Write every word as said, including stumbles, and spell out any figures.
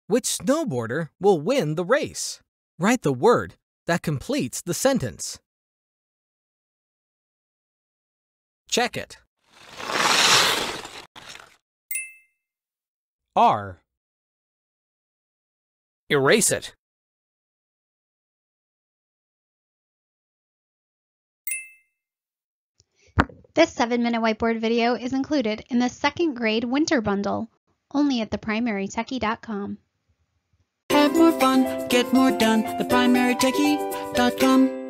Which snowboarder will win the race? Write the word that completes the sentence. Check it. R. Erase it. This seven minute whiteboard video is included in the second grade winter bundle, only at the primary techie dot com. Have more fun, get more done, the primary techie dot com.